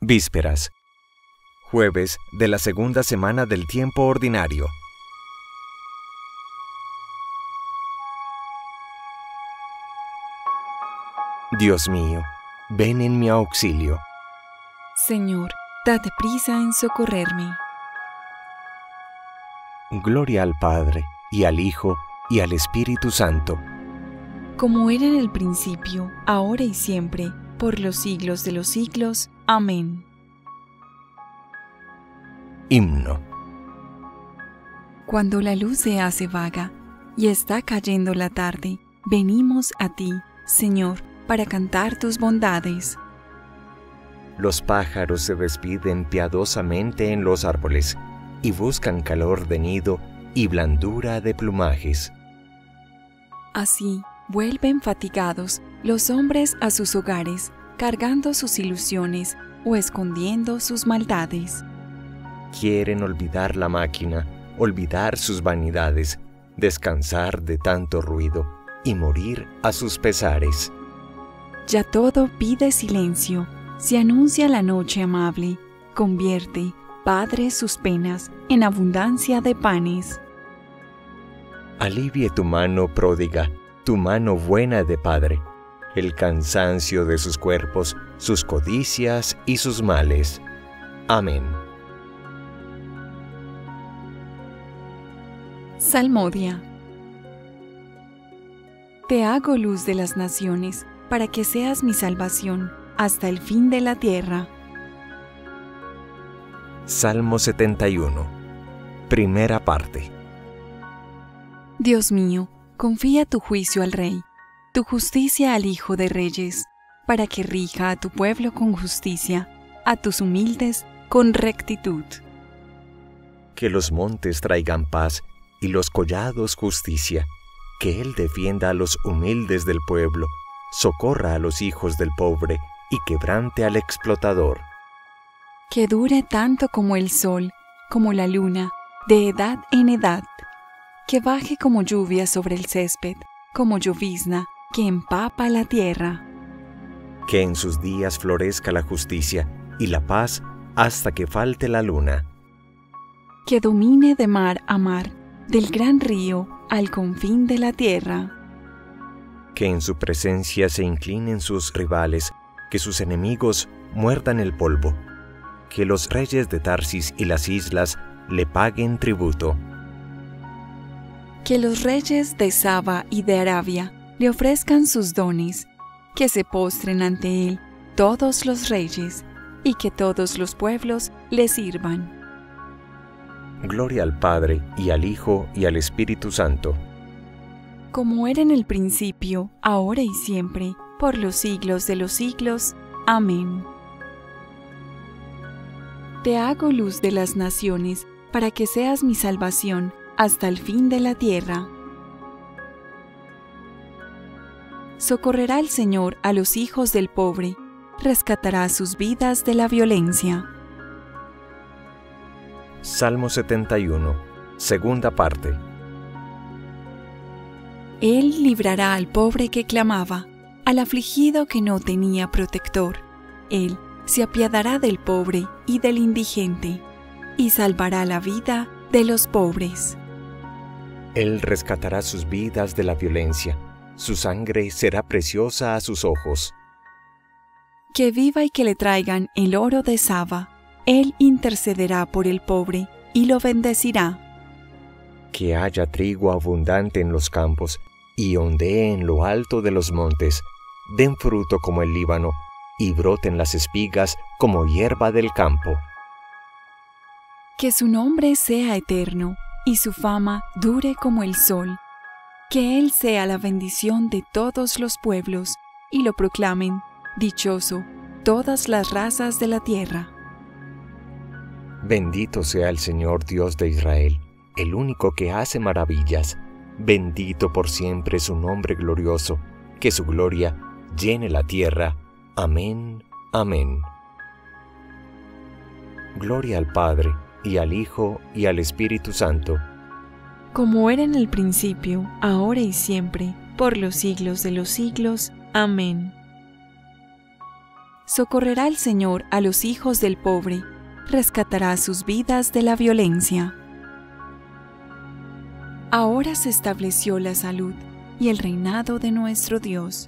Vísperas. Jueves de la segunda semana del tiempo ordinario. Dios mío, ven en mi auxilio. Señor, date prisa en socorrerme. Gloria al Padre, y al Hijo, y al Espíritu Santo. Como era en el principio, ahora y siempre, por los siglos de los siglos. Amén. Himno. Cuando la luz se hace vaga y está cayendo la tarde, venimos a ti, Señor, para cantar tus bondades. Los pájaros se despiden piadosamente en los árboles y buscan calor de nido y blandura de plumajes. Así vuelven fatigados los hombres a sus hogares, cargando sus ilusiones o escondiendo sus maldades. Quieren olvidar la máquina, olvidar sus vanidades, descansar de tanto ruido y morir a sus pesares. Ya todo pide silencio, se anuncia la noche amable, convierte, Padre, sus penas en abundancia de panes. Alivie tu mano pródiga, tu mano buena de Padre, el cansancio de sus cuerpos, sus codicias y sus males. Amén. Salmodia. Te hago luz de las naciones, para que seas mi salvación hasta el fin de la tierra. Salmo 71. Primera parte. Dios mío, confía tu juicio al Rey, tu justicia al Hijo de Reyes, para que rija a tu pueblo con justicia, a tus humildes con rectitud. Que los montes traigan paz y los collados justicia, que Él defienda a los humildes del pueblo, socorra a los hijos del pobre y quebrante al explotador. Que dure tanto como el sol, como la luna, de edad en edad. Que baje como lluvia sobre el césped, como llovizna que empapa la tierra. Que en sus días florezca la justicia y la paz hasta que falte la luna. Que domine de mar a mar, del gran río al confín de la tierra. Que en su presencia se inclinen sus rivales, que sus enemigos muerdan el polvo. Que los reyes de Tarsis y las islas le paguen tributo. Que los reyes de Saba y de Arabia le ofrezcan sus dones, que se postren ante él todos los reyes, y que todos los pueblos le sirvan. Gloria al Padre, y al Hijo, y al Espíritu Santo. Como era en el principio, ahora y siempre, por los siglos de los siglos. Amén. Te hago luz de las naciones, para que seas mi salvación hasta el fin de la tierra. Socorrerá el Señor a los hijos del pobre, rescatará sus vidas de la violencia. Salmo 71, segunda parte. Él librará al pobre que clamaba, al afligido que no tenía protector. Él se apiadará del pobre y del indigente, y salvará la vida de los pobres. Él rescatará sus vidas de la violencia, su sangre será preciosa a sus ojos. Que viva y que le traigan el oro de Saba, Él intercederá por el pobre y lo bendecirá. Que haya trigo abundante en los campos, y ondee en lo alto de los montes, den fruto como el Líbano, y broten las espigas como hierba del campo. Que su nombre sea eterno, y su fama dure como el sol. Que Él sea la bendición de todos los pueblos, y lo proclamen, dichoso, todas las razas de la tierra. Bendito sea el Señor Dios de Israel, el único que hace maravillas. Bendito por siempre su nombre glorioso, que su gloria llene la tierra. Amén, amén. Gloria al Padre, y al Hijo, y al Espíritu Santo. Como era en el principio, ahora y siempre, por los siglos de los siglos. Amén. Socorrerá el Señor a los hijos del pobre, rescatará sus vidas de la violencia. Ahora se estableció la salud y el reinado de nuestro Dios.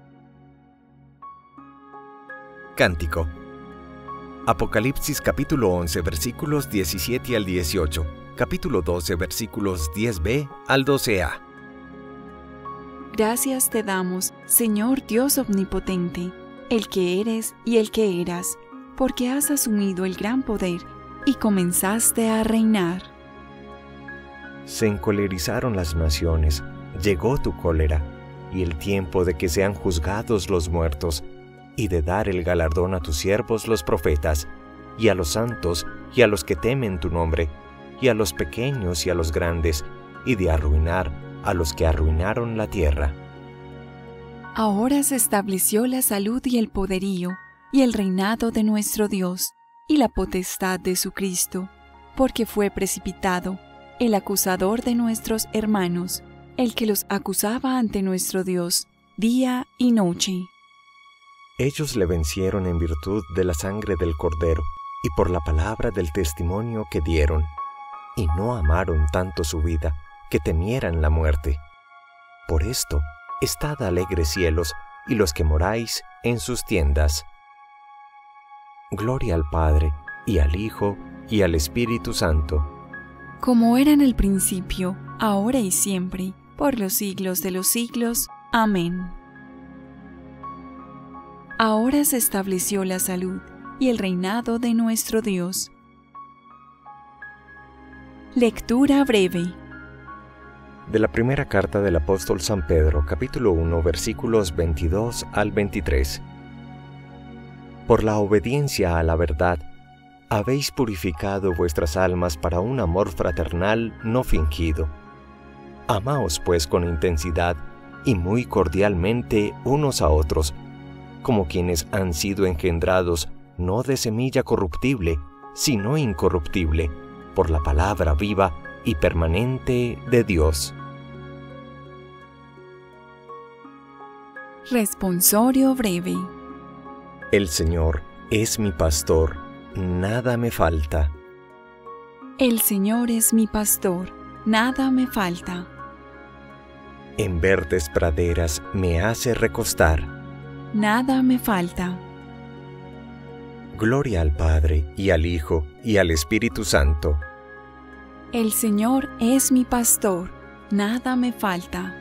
Cántico. Apocalipsis capítulo 11 versículos 17 al 18, capítulo 12 versículos 10b al 12a. Gracias te damos, Señor Dios omnipotente, el que eres y el que eras, porque has asumido el gran poder y comenzaste a reinar. Se encolerizaron las naciones, llegó tu cólera, y el tiempo de que sean juzgados los muertos, y de dar el galardón a tus siervos los profetas, y a los santos, y a los que temen tu nombre, y a los pequeños y a los grandes, y de arruinar a los que arruinaron la tierra. Ahora se estableció la salud y el poderío, y el reinado de nuestro Dios, y la potestad de su Cristo, porque fue precipitado el acusador de nuestros hermanos, el que los acusaba ante nuestro Dios, día y noche. Ellos le vencieron en virtud de la sangre del Cordero, y por la palabra del testimonio que dieron, y no amaron tanto su vida, que temieran la muerte. Por esto, estad alegres cielos, y los que moráis en sus tiendas. Gloria al Padre, y al Hijo, y al Espíritu Santo. Como era en el principio, ahora y siempre, por los siglos de los siglos. Amén. Ahora se estableció la salud y el reinado de nuestro Dios. Lectura breve. De la primera carta del apóstol San Pedro, capítulo 1, versículos 22 al 23. Por la obediencia a la verdad, habéis purificado vuestras almas para un amor fraternal no fingido. Amaos pues con intensidad y muy cordialmente unos a otros, como quienes han sido engendrados no de semilla corruptible, sino incorruptible, por la palabra viva y permanente de Dios. Responsorio breve. El Señor es mi pastor, nada me falta. El Señor es mi pastor, nada me falta. En verdes praderas me hace recostar. Nada me falta. Gloria al Padre, y al Hijo, y al Espíritu Santo. El Señor es mi pastor, nada me falta.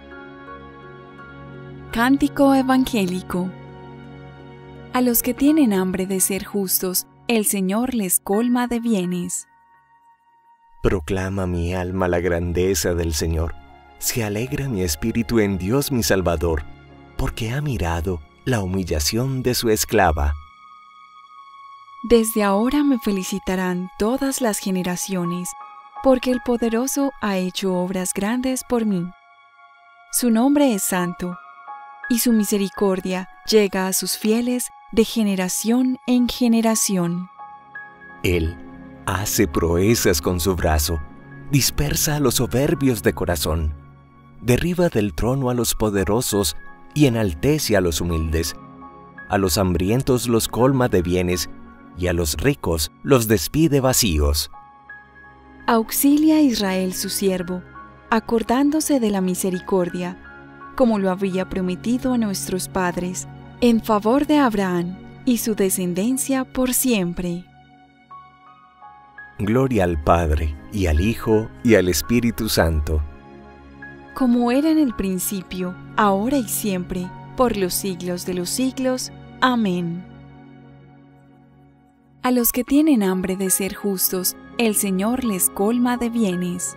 Cántico evangélico. A los que tienen hambre de ser justos, el Señor les colma de bienes. Proclama mi alma la grandeza del Señor. Se alegra mi espíritu en Dios mi Salvador, porque ha mirado la humillación de su esclava. Desde ahora me felicitarán todas las generaciones, porque el Poderoso ha hecho obras grandes por mí. Su nombre es santo, y su misericordia llega a sus fieles de generación en generación. Él hace proezas con su brazo, dispersa a los soberbios de corazón, derriba del trono a los poderosos y enaltece a los humildes. A los hambrientos los colma de bienes, y a los ricos los despide vacíos. Auxilia a Israel su siervo, acordándose de la misericordia, como lo había prometido a nuestros padres, en favor de Abraham y su descendencia por siempre. Gloria al Padre, y al Hijo, y al Espíritu Santo. Como era en el principio, ahora y siempre, por los siglos de los siglos. Amén. A los que tienen hambre de ser justos, el Señor les colma de bienes.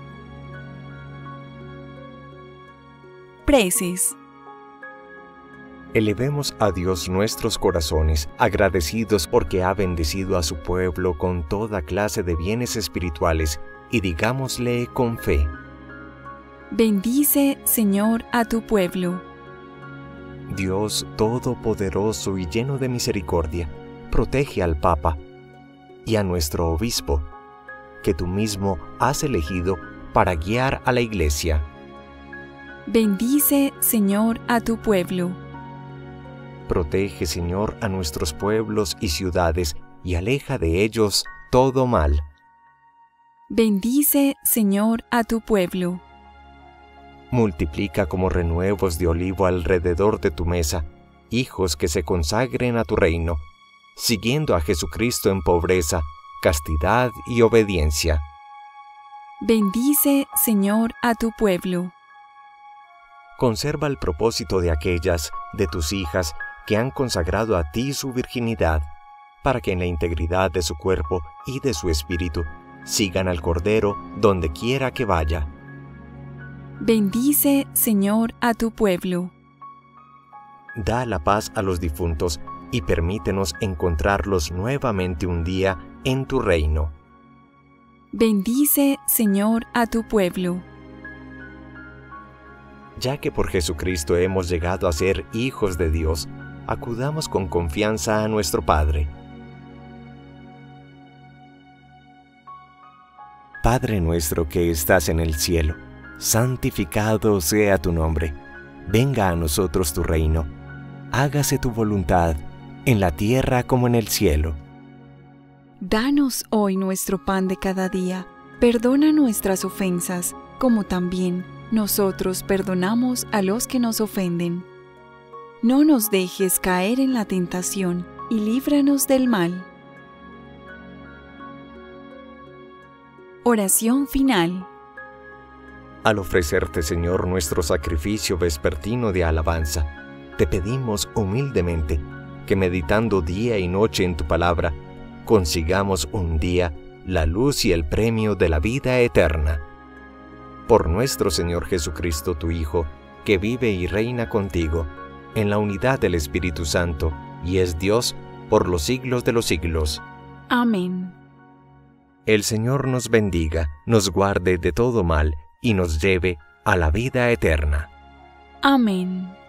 Preces. Elevemos a Dios nuestros corazones, agradecidos porque ha bendecido a su pueblo con toda clase de bienes espirituales, y digámosle con fe: Bendice, Señor, a tu pueblo. Dios todopoderoso y lleno de misericordia, protege al Papa y a nuestro obispo, que tú mismo has elegido para guiar a la Iglesia. Bendice, Señor, a tu pueblo. Protege, Señor, a nuestros pueblos y ciudades, y aleja de ellos todo mal. Bendice, Señor, a tu pueblo. Multiplica como renuevos de olivo alrededor de tu mesa, hijos que se consagren a tu reino, siguiendo a Jesucristo en pobreza, castidad y obediencia. Bendice, Señor, a tu pueblo. Conserva el propósito de aquellas de tus hijas que han consagrado a ti su virginidad, para que en la integridad de su cuerpo y de su espíritu sigan al Cordero donde quiera que vaya. Bendice, Señor, a tu pueblo. Da la paz a los difuntos y permítenos encontrarlos nuevamente un día en tu reino. Bendice, Señor, a tu pueblo. Ya que por Jesucristo hemos llegado a ser hijos de Dios, acudamos con confianza a nuestro Padre. Padre nuestro que estás en el cielo, santificado sea tu nombre. Venga a nosotros tu reino. Hágase tu voluntad, en la tierra como en el cielo. Danos hoy nuestro pan de cada día. Perdona nuestras ofensas, como también nosotros perdonamos a los que nos ofenden. No nos dejes caer en la tentación, y líbranos del mal. Oración final. Al ofrecerte, Señor, nuestro sacrificio vespertino de alabanza, te pedimos humildemente que meditando día y noche en tu palabra, consigamos un día la luz y el premio de la vida eterna. Por nuestro Señor Jesucristo, tu Hijo, que vive y reina contigo, en la unidad del Espíritu Santo, y es Dios por los siglos de los siglos. Amén. El Señor nos bendiga, nos guarde de todo mal, y nos lleve a la vida eterna. Amén.